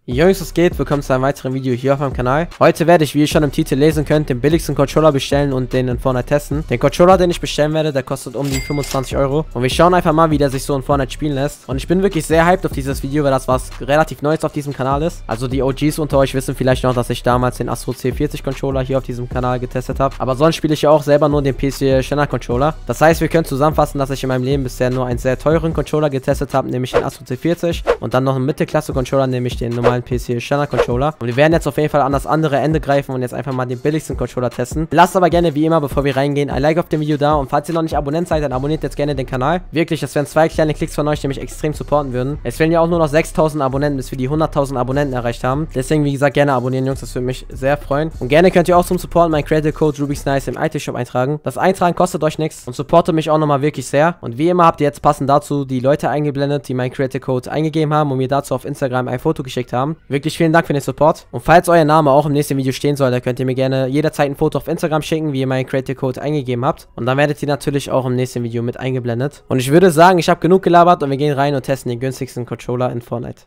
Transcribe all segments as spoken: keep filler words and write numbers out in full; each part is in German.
Jungs, was geht? Willkommen zu einem weiteren Video hier auf meinem Kanal. Heute werde ich, wie ihr schon im Titel lesen könnt, den billigsten Controller bestellen und den in Fortnite testen. Den Controller, den ich bestellen werde, der kostet um die fünfundzwanzig Euro. Und wir schauen einfach mal, wie der sich so in Fortnite spielen lässt. Und ich bin wirklich sehr hyped auf dieses Video, weil das was relativ Neues auf diesem Kanal ist. Also die O Gs unter euch wissen vielleicht noch, dass ich damals den Astro C vierzig Controller hier auf diesem Kanal getestet habe. Aber sonst spiele ich ja auch selber nur den P C Standard Controller. Das heißt, wir können zusammenfassen, dass ich in meinem Leben bisher nur einen sehr teuren Controller getestet habe, nämlich den Astro C vierzig. Und dann noch einen Mittelklasse Controller, nämlich den normalen P C Standard Controller. Und wir werden jetzt auf jeden Fall an das andere Ende greifen und jetzt einfach mal den billigsten Controller testen. Lasst aber gerne wie immer, bevor wir reingehen, ein Like auf dem Video da. Und falls ihr noch nicht Abonnent seid, dann abonniert jetzt gerne den Kanal. Wirklich, das wären zwei kleine Klicks von euch, die mich extrem supporten würden. Es fehlen ja auch nur noch sechstausend Abonnenten, bis wir die hunderttausend Abonnenten erreicht haben. Deswegen, wie gesagt, gerne abonnieren, Jungs. Das würde mich sehr freuen. Und gerne könnt ihr auch zum Support meinen Creator Code RubixNice im I T Shop eintragen. Das Eintragen kostet euch nichts und supportet mich auch nochmal wirklich sehr. Und wie immer habt ihr jetzt passend dazu die Leute eingeblendet, die meinen Creator Code eingegeben haben und mir dazu auf Instagram ein Foto geschickt haben. Wirklich vielen Dank für den Support. Und falls euer Name auch im nächsten Video stehen soll, dann könnt ihr mir gerne jederzeit ein Foto auf Instagram schicken, wie ihr meinen Creator Code eingegeben habt. Und dann werdet ihr natürlich auch im nächsten Video mit eingeblendet. Und ich würde sagen, ich habe genug gelabert und wir gehen rein und testen den günstigsten Controller in Fortnite.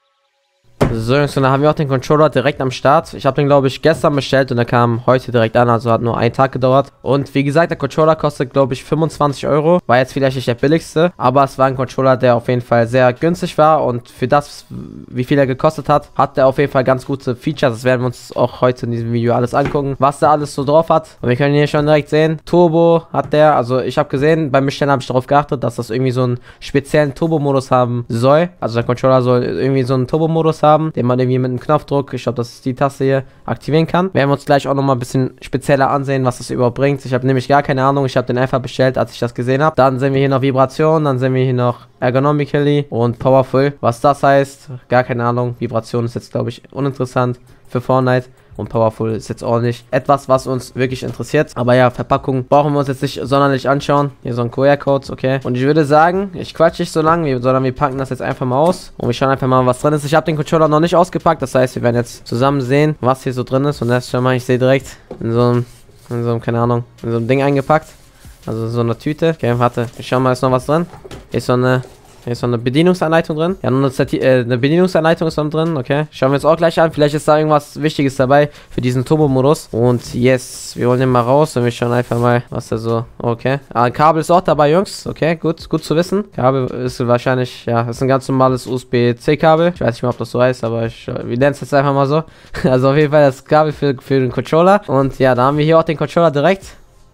So, Jungs, und dann haben wir auch den Controller direkt am Start. Ich habe den, glaube ich, gestern bestellt und der kam heute direkt an, also hat nur einen Tag gedauert. Und wie gesagt, der Controller kostet, glaube ich, fünfundzwanzig Euro. War jetzt vielleicht nicht der billigste, aber es war ein Controller, der auf jeden Fall sehr günstig war. Und für das, wie viel er gekostet hat, hat der auf jeden Fall ganz gute Features. Das werden wir uns auch heute in diesem Video alles angucken, was der alles so drauf hat. Und wir können hier schon direkt sehen, Turbo hat der. Also ich habe gesehen, beim Bestellen habe ich darauf geachtet, dass das irgendwie so einen speziellen Turbo-Modus haben soll. Also der Controller soll irgendwie so einen Turbo-Modus haben, den man irgendwie mit einem Knopfdruck, ich glaube, das ist die Taste hier, aktivieren kann. Werden wir uns gleich auch nochmal ein bisschen spezieller ansehen, was das überhaupt bringt. Ich habe nämlich gar keine Ahnung, ich habe den einfach bestellt, als ich das gesehen habe. Dann sehen wir hier noch Vibration, dann sehen wir hier noch Ergonomically und Powerful. Was das heißt, gar keine Ahnung. Vibration ist jetzt, glaube ich, uninteressant für Fortnite. Und Powerful ist jetzt auch nicht etwas, was uns wirklich interessiert. Aber ja, Verpackung brauchen wir uns jetzt nicht sonderlich anschauen. Hier so ein Q R-Code, okay. Und ich würde sagen, ich quatsche nicht so lange, sondern wir packen das jetzt einfach mal aus. Und wir schauen einfach mal, was drin ist. Ich habe den Controller noch nicht ausgepackt. Das heißt, wir werden jetzt zusammen sehen, was hier so drin ist. Und das schon mal, ich sehe direkt in so einem, in so einem, keine Ahnung, in so einem Ding eingepackt. Also so eine Tüte. Okay, warte. Ich schau mal, ist noch was drin. Hier ist so eine... Hier ist noch eine Bedienungsanleitung drin. Ja, nur eine, äh, eine Bedienungsanleitung ist noch drin, okay. Schauen wir uns auch gleich an. Vielleicht ist da irgendwas Wichtiges dabei für diesen Turbo-Modus. Und yes, wir holen den mal raus und wir schauen einfach mal, was da so... Okay. Ah, ein Kabel ist auch dabei, Jungs. Okay, gut, gut zu wissen. Kabel ist wahrscheinlich, ja, ist ein ganz normales U S B C Kabel. Ich weiß nicht mehr, ob das so heißt, aber ich, wir nennen es jetzt einfach mal so. Also auf jeden Fall das Kabel für, für den Controller. Und ja, da haben wir hier auch den Controller direkt.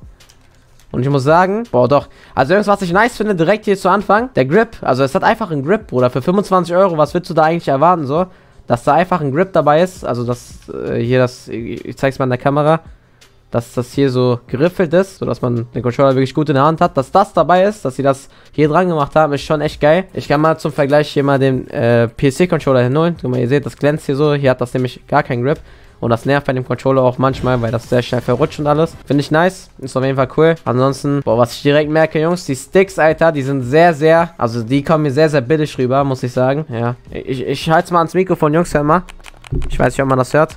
Und ich muss sagen, boah doch, also irgendwas, was ich nice finde, direkt hier zu Anfang, der Grip, also es hat einfach einen Grip, Bruder, für fünfundzwanzig Euro, was willst du da eigentlich erwarten, so, dass da einfach ein Grip dabei ist, also das, äh, hier das, ich, ich zeig's mal in der Kamera, dass das hier so geriffelt ist, sodass man den Controller wirklich gut in der Hand hat, dass das dabei ist, dass sie das hier dran gemacht haben, ist schon echt geil. Ich kann mal zum Vergleich hier mal den äh, P C-Controller hinholen, guck mal, ihr seht, das glänzt hier so, hier hat das nämlich gar keinen Grip. Und das nervt bei dem Controller auch manchmal, weil das sehr schnell verrutscht und alles. Finde ich nice. Ist auf jeden Fall cool. Ansonsten, boah, was ich direkt merke, Jungs, die Sticks, Alter, die sind sehr, sehr, also die kommen mir sehr, sehr billig rüber, muss ich sagen. Ja. Ich, ich halte es mal ans Mikrofon, Jungs, hör mal. Ich weiß nicht, ob man das hört.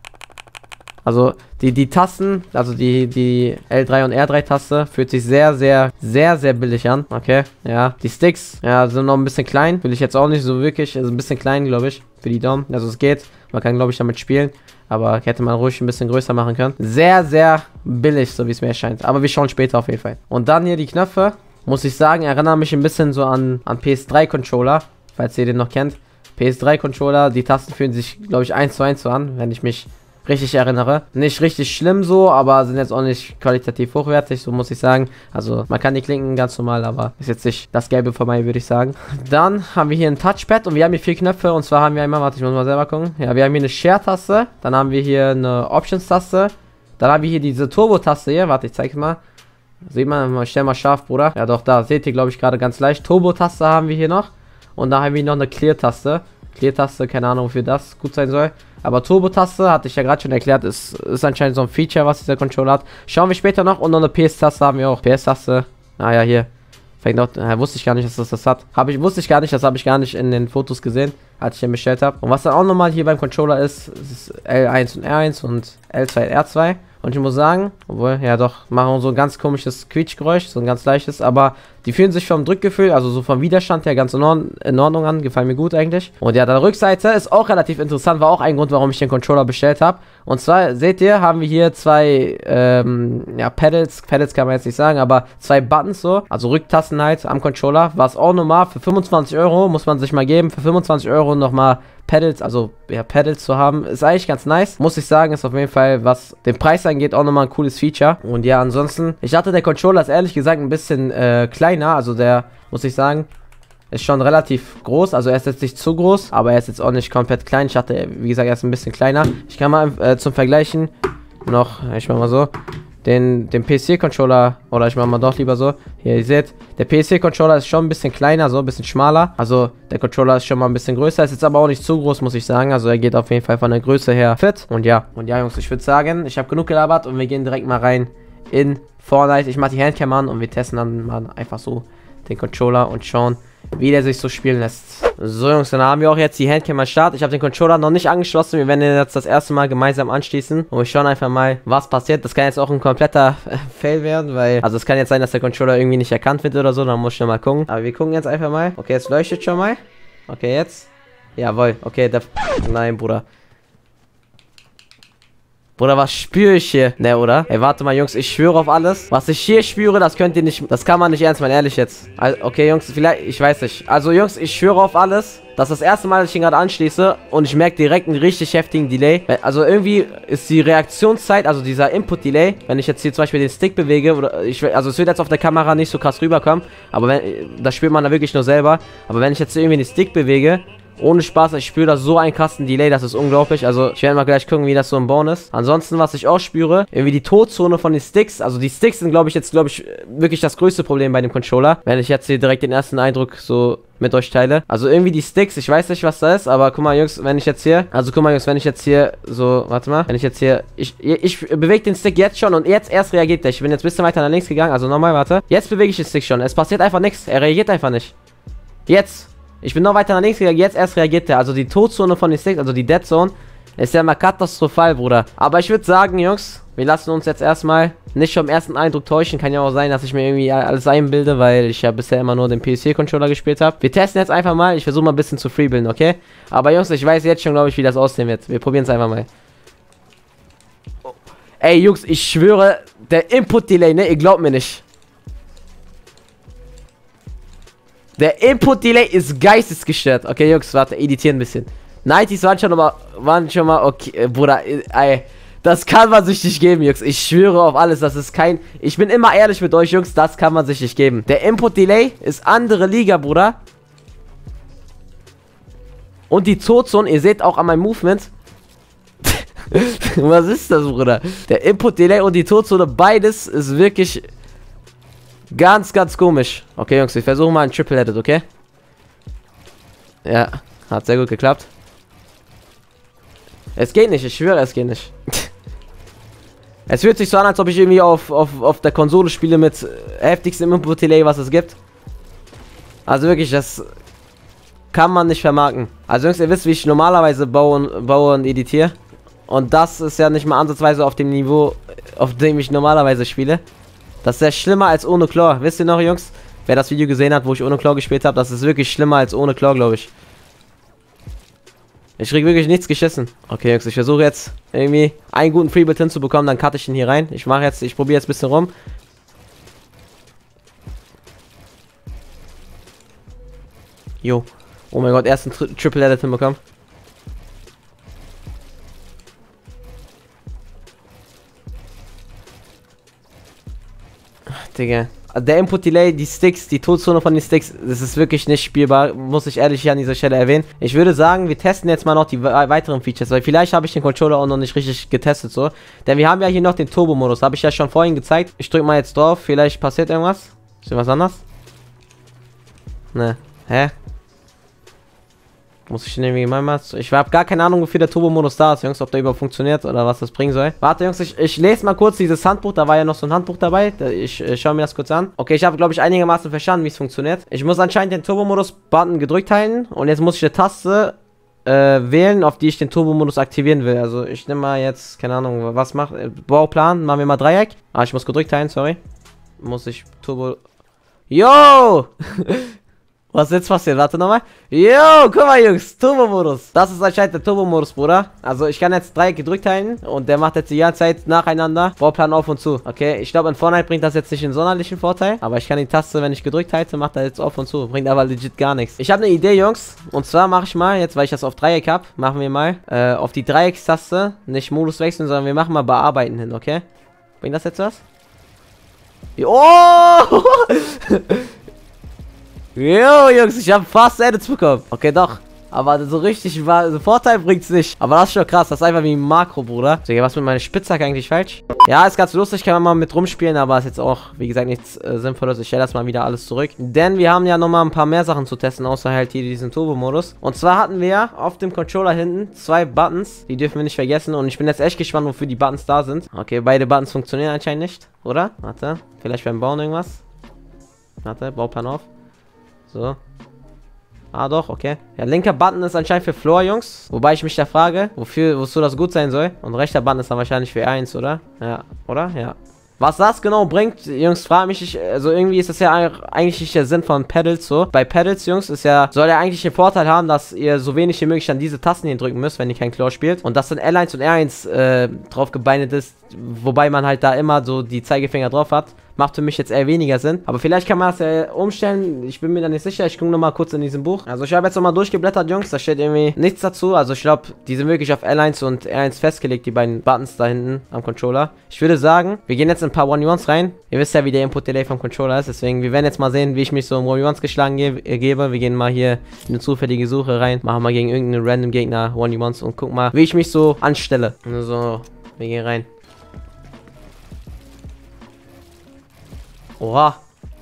Also, die, die Tasten, also die, die L drei und R drei Taste, fühlt sich sehr, sehr, sehr, sehr billig an. Okay, ja. Die Sticks, ja, sind noch ein bisschen klein. Will ich jetzt auch nicht so wirklich. Also ein bisschen klein, glaube ich, für die Daumen. Also es geht. Man kann, glaube ich, damit spielen. Aber hätte man ruhig ein bisschen größer machen können. Sehr, sehr billig, so wie es mir erscheint. Aber wir schauen später auf jeden Fall. Und dann hier die Knöpfe. Muss ich sagen, erinnern mich ein bisschen so an, an P S drei Controller. Falls ihr den noch kennt. P S drei Controller, die Tasten fühlen sich, glaube ich, eins zu eins so an, wenn ich mich richtig erinnere. Nicht richtig schlimm so, aber sind jetzt auch nicht qualitativ hochwertig, so muss ich sagen. Also man kann die Klinken ganz normal, aber ist jetzt nicht das Gelbe von mir, würde ich sagen. Dann haben wir hier ein Touchpad und wir haben hier vier Knöpfe. Und zwar haben wir einmal, warte, ich muss mal selber gucken. Ja, wir haben hier eine Share-Taste. Dann haben wir hier eine Options-Taste. Dann haben wir hier diese Turbo-Taste hier. Warte, ich zeig's mal. Sieht man, ich stell mal scharf, Bruder. Ja doch, da seht ihr, glaube ich, gerade ganz leicht. Turbo-Taste haben wir hier noch. Und da haben wir noch eine Clear-Taste. Clear-Taste, keine Ahnung, wofür das gut sein soll. Aber Turbo-Taste, hatte ich ja gerade schon erklärt, ist, ist anscheinend so ein Feature, was dieser Controller hat. Schauen wir später noch. Und noch eine P S-Taste haben wir auch. P S-Taste, ah ja, hier. Fängt auch, äh, wusste ich gar nicht, dass das das hat. Habe ich, wusste ich gar nicht, das habe ich gar nicht in den Fotos gesehen, als ich den bestellt habe. Und was dann auch nochmal hier beim Controller ist, ist L eins und R eins und L zwei und R zwei. Und ich muss sagen, obwohl, ja doch, machen so ein ganz komisches Quietschgeräusch, so ein ganz leichtes, aber die fühlen sich vom Drückgefühl, also so vom Widerstand her ganz in Ordnung, in Ordnung an, gefallen mir gut eigentlich. Und ja, der Rückseite ist auch relativ interessant, war auch ein Grund, warum ich den Controller bestellt habe. Und zwar, seht ihr, haben wir hier zwei, ähm, ja, Pedals, Pedals kann man jetzt nicht sagen, aber zwei Buttons so, also Rücktasten halt am Controller, was auch normal für fünfundzwanzig Euro, muss man sich mal geben, für fünfundzwanzig Euro nochmal Pedals, also ja, Pedals zu haben, ist eigentlich ganz nice. Muss ich sagen, ist auf jeden Fall, was den Preis angeht, auch nochmal ein cooles Feature. Und ja, ansonsten, ich dachte, der Controller ist ehrlich gesagt ein bisschen äh, kleiner, also der, muss ich sagen, ist schon relativ groß, also er ist jetzt nicht zu groß, aber er ist jetzt auch nicht komplett klein. Ich dachte, wie gesagt, er ist ein bisschen kleiner. Ich kann mal äh, zum Vergleichen noch, ich mach mal so, den, den P C-Controller, oder ich mach mal doch lieber so, hier, ihr seht, der P C-Controller ist schon ein bisschen kleiner, so ein bisschen schmaler, also der Controller ist schon mal ein bisschen größer, ist jetzt aber auch nicht zu groß, muss ich sagen, also er geht auf jeden Fall von der Größe her fit. Und ja, und ja Jungs, ich würde sagen, ich habe genug gelabert und wir gehen direkt mal rein in Fortnite. Ich mache die Handcam an und wir testen dann mal einfach so den Controller und schauen, wie der sich so spielen lässt. So Jungs, dann haben wir auch jetzt die Handcam am Start. Ich habe den Controller noch nicht angeschlossen. Wir werden den jetzt das erste Mal gemeinsam anschließen. Und wir schauen einfach mal, was passiert. Das kann jetzt auch ein kompletter Fail werden, weil... Also es kann jetzt sein, dass der Controller irgendwie nicht erkannt wird oder so. Dann muss ich noch mal gucken. Aber wir gucken jetzt einfach mal. Okay, es leuchtet schon mal. Okay, jetzt. Jawohl. Okay, der... Nein, Bruder. Bruder, was spüre ich hier? Ne, oder? Ey, warte mal, Jungs, ich schwöre auf alles. Was ich hier spüre, das könnt ihr nicht... Das kann man nicht ernst meinen, ehrlich jetzt. Also, okay, Jungs, vielleicht... Ich weiß nicht. Also, Jungs, ich schwöre auf alles. Das ist das erste Mal, dass ich ihn gerade anschließe und ich merke direkt einen richtig heftigen Delay. Also irgendwie ist die Reaktionszeit, also dieser Input-Delay, wenn ich jetzt hier zum Beispiel den Stick bewege, oder ich, also es wird jetzt auf der Kamera nicht so krass rüberkommen, aber wenn, das spürt man da wirklich nur selber. Aber wenn ich jetzt irgendwie den Stick bewege, ohne Spaß, ich spüre da so einen krassen Delay, das ist unglaublich. Also ich werde mal gleich gucken, wie das so im Bauen ist. Ansonsten, was ich auch spüre, irgendwie die Todzone von den Sticks. Also die Sticks sind, glaube ich, jetzt, glaube ich, wirklich das größte Problem bei dem Controller. Wenn ich jetzt hier direkt den ersten Eindruck so mit euch teile. Also irgendwie die Sticks, ich weiß nicht, was da ist, aber guck mal, Jungs, wenn ich jetzt hier, also guck mal, Jungs, wenn ich jetzt hier so, warte mal, wenn ich jetzt hier, ich, ich bewege den Stick jetzt schon und jetzt erst reagiert der. Ich bin jetzt ein bisschen weiter nach links gegangen, also nochmal, warte. Jetzt bewege ich den Stick schon, es passiert einfach nichts, er reagiert einfach nicht. Jetzt. Ich bin noch weiter nach links gegangen, jetzt erst reagiert der. Also die Todzone von den Sticks, also die Dead Zone, ist ja mal katastrophal, Bruder. Aber ich würde sagen, Jungs, wir lassen uns jetzt erstmal nicht vom ersten Eindruck täuschen. Kann ja auch sein, dass ich mir irgendwie alles einbilde, weil ich ja bisher immer nur den P C-Controller gespielt habe. Wir testen jetzt einfach mal. Ich versuche mal ein bisschen zu freebilden, okay? Aber Jungs, ich weiß jetzt schon, glaube ich, wie das aussehen wird. Wir probieren es einfach mal. Ey, Jungs, ich schwöre, der Input-Delay, ne? Ihr glaubt mir nicht. Der Input-Delay ist geistesgestört. Okay, Jungs, warte, editieren ein bisschen. neunziger waren schon mal, waren schon mal, okay, Bruder, ey, das kann man sich nicht geben, Jungs. Ich schwöre auf alles, das ist kein, ich bin immer ehrlich mit euch, Jungs, das kann man sich nicht geben. Der Input-Delay ist andere Liga, Bruder. Und die Todzone, ihr seht auch an meinem Movement. Was ist das, Bruder? Der Input-Delay und die Todzone, beides ist wirklich... Ganz, ganz komisch. Okay, Jungs, wir versuchen mal ein Triple-Edit, okay? Ja, hat sehr gut geklappt. Es geht nicht, ich schwöre, es geht nicht. Es fühlt sich so an, als ob ich irgendwie auf, auf, auf der Konsole spiele mit heftigstem Input-Delay, was es gibt. Also wirklich, das kann man nicht vermarkten. Also Jungs, ihr wisst, wie ich normalerweise baue, baue und editiere. Und das ist ja nicht mal ansatzweise auf dem Niveau, auf dem ich normalerweise spiele. Das ist ja schlimmer als ohne Claw. Wisst ihr noch, Jungs? Wer das Video gesehen hat, wo ich ohne Claw gespielt habe, das ist wirklich schlimmer als ohne Claw, glaube ich. Ich krieg wirklich nichts geschissen. Okay, Jungs, ich versuche jetzt irgendwie einen guten Freebuild hinzubekommen, dann cutte ich ihn hier rein. Ich mache jetzt, ich probiere jetzt ein bisschen rum. Jo. Oh mein Gott, ersten Tri Triple Edit hinbekommen. Digga. Der Input-Delay, die Sticks, die Todzone von den Sticks, das ist wirklich nicht spielbar, muss ich ehrlich hier an dieser Stelle erwähnen. Ich würde sagen, wir testen jetzt mal noch die weiteren Features, weil vielleicht habe ich den Controller auch noch nicht richtig getestet, so. Denn wir haben ja hier noch den Turbo-Modus, habe ich ja schon vorhin gezeigt. Ich drücke mal jetzt drauf, vielleicht passiert irgendwas. Ist irgendwas anders? Ne. Hä? Muss ich den irgendwie mal... Ich habe gar keine Ahnung, wofür der Turbo-Modus da ist, Jungs, ob der überhaupt funktioniert oder was das bringen soll. Warte, Jungs, ich, ich lese mal kurz dieses Handbuch. Da war ja noch so ein Handbuch dabei. Ich, ich schaue mir das kurz an. Okay, ich habe, glaube ich, einigermaßen verstanden, wie es funktioniert. Ich muss anscheinend den Turbo-Modus-Button gedrückt halten. Und jetzt muss ich die Taste äh, wählen, auf die ich den Turbo-Modus aktivieren will. Also ich nehme mal jetzt, keine Ahnung, was macht, äh, Bauplan, machen wir mal Dreieck. Ah, ich muss gedrückt halten, sorry. Muss ich Turbo... Yo! Was ist jetzt passiert? Warte nochmal. Yo, guck mal, Jungs. Turbo-Modus. Das ist anscheinend der Turbo-Modus, Bruder. Also, ich kann jetzt Dreieck gedrückt halten. Und der macht jetzt die ganze Zeit nacheinander Bauplan auf und zu. Okay, ich glaube, in Fortnite bringt das jetzt nicht einen sonderlichen Vorteil. Aber ich kann die Taste, wenn ich gedrückt halte, macht er jetzt auf und zu. Bringt aber legit gar nichts. Ich habe eine Idee, Jungs. Und zwar mache ich mal, jetzt weil ich das auf Dreieck habe, machen wir mal äh, auf die Dreieckstaste nicht Modus wechseln, sondern wir machen mal bearbeiten hin, okay? Bringt das jetzt was? Oh! Jo, Jungs, ich habe fast Edits bekommen. Okay, doch. Aber so richtig war, so Vorteil bringt's nicht. Aber das ist schon krass. Das ist einfach wie ein Makro, Bruder. So, was mit meiner Spitzhacke eigentlich falsch? Ja, ist ganz lustig. Kann man mal mit rumspielen. Aber ist jetzt auch, wie gesagt, nichts äh, Sinnvolles. Ich stelle das mal wieder alles zurück. Denn wir haben ja nochmal ein paar mehr Sachen zu testen. Außer halt hier diesen Turbo-Modus. Und zwar hatten wir auf dem Controller hinten zwei Buttons. Die dürfen wir nicht vergessen. Und ich bin jetzt echt gespannt, wofür die Buttons da sind. Okay, beide Buttons funktionieren anscheinend nicht. Oder? Warte. Vielleicht beim Bauen irgendwas. Warte, Bauplan auf. So. Ah, doch, okay. Ja, linker Button ist anscheinend für Floor, Jungs. Wobei ich mich da frage, wofür, wozu das gut sein soll. Und rechter Button ist dann wahrscheinlich für eins, oder? Ja, oder? Ja. Was das genau bringt, Jungs, frage mich, ich, also irgendwie ist das ja eigentlich nicht der Sinn von Pedals so. Bei Pedals, Jungs, ist ja, soll ja eigentlich den Vorteil haben, dass ihr so wenig wie möglich an diese Tasten hier drücken müsst, wenn ihr kein Claw spielt. Und dass dann L eins und R eins äh, drauf gebindet ist, wobei man halt da immer so die Zeigefinger drauf hat. Macht für mich jetzt eher weniger Sinn. Aber vielleicht kann man das ja umstellen. Ich bin mir da nicht sicher. Ich gucke nochmal kurz in diesem Buch. Also ich habe jetzt nochmal durchgeblättert, Jungs. Da steht irgendwie nichts dazu. Also ich glaube, die sind wirklich auf L eins und R eins festgelegt, die beiden Buttons da hinten am Controller. Ich würde sagen, wir gehen jetzt in ein paar one ones rein. Ihr wisst ja, wie der Input-Delay vom Controller ist. Deswegen, wir werden jetzt mal sehen, wie ich mich so im one ones geschlagen ge äh, gebe. Wir gehen mal hier in eine zufällige Suche rein. Machen mal gegen irgendeinen random Gegner one ones und gucken mal, wie ich mich so anstelle. So, wir gehen rein. Oha.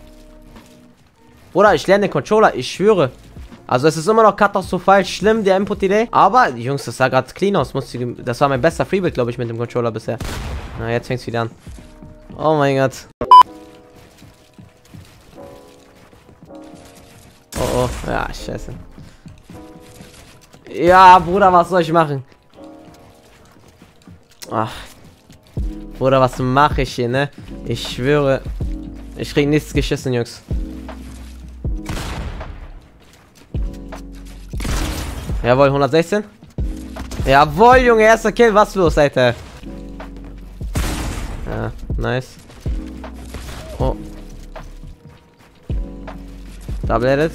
Oder ich lerne den Controller, ich schwöre. Also es ist immer noch katastrophal schlimm, der Input-Delay. Aber, Jungs, das sah gerade clean aus. Das war mein bester Freebuild, glaube ich, mit dem Controller bisher. Na, jetzt fängt es wieder an. Oh mein Gott. Oh, oh. Ja, scheiße. Ja, Bruder, was soll ich machen? Ach. Bruder, was mache ich hier, ne? Ich schwöre... Ich krieg nichts geschissen, Jungs. Jawohl, hundertsechzehn. Jawohl, Junge, erster Kill. Was los, Alter? Ja, nice. Oh. Double Edit.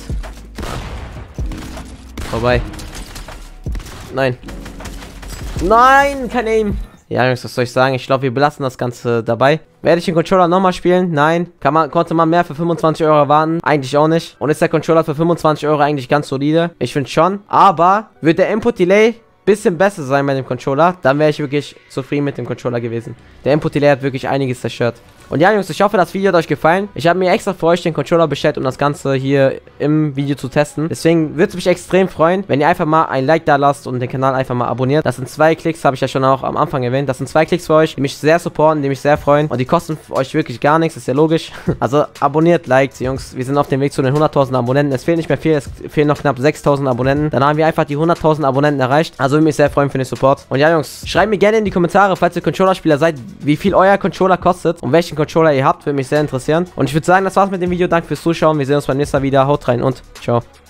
Vorbei. Nein. Nein, kein Aim. Ja, Jungs, was soll ich sagen? Ich glaube, wir belassen das Ganze dabei. Werde ich den Controller nochmal spielen? Nein. Kann man, konnte man mehr für fünfundzwanzig Euro erwarten? Eigentlich auch nicht. Und ist der Controller für fünfundzwanzig Euro eigentlich ganz solide? Ich finde schon. Aber wird der Input-Delay bisschen besser sein bei dem Controller, dann wäre ich wirklich zufrieden mit dem Controller gewesen. Der Input-Delay hat wirklich einiges zerstört. Und ja, Jungs, ich hoffe, das Video hat euch gefallen. Ich habe mir extra für euch den Controller bestellt, um das Ganze hier im Video zu testen. Deswegen würde es mich extrem freuen, wenn ihr einfach mal ein Like da lasst und den Kanal einfach mal abonniert. Das sind zwei Klicks, habe ich ja schon auch am Anfang erwähnt. Das sind zwei Klicks für euch, die mich sehr supporten, die mich sehr freuen. Und die kosten euch wirklich gar nichts, ist ja logisch. Also abonniert, liked, Jungs. Wir sind auf dem Weg zu den hunderttausend Abonnenten. Es fehlen nicht mehr viel, es fehlen noch knapp sechstausend Abonnenten. Dann haben wir einfach die hunderttausend Abonnenten erreicht. Also würde mich sehr freuen für den Support. Und ja, Jungs, schreibt mir gerne in die Kommentare, falls ihr Controller-Spieler seid, wie viel euer Controller kostet und welchen Controller ihr habt. Würde mich sehr interessieren. Und ich würde sagen, das war's mit dem Video. Danke fürs Zuschauen. Wir sehen uns beim nächsten Mal wieder. Haut rein und ciao.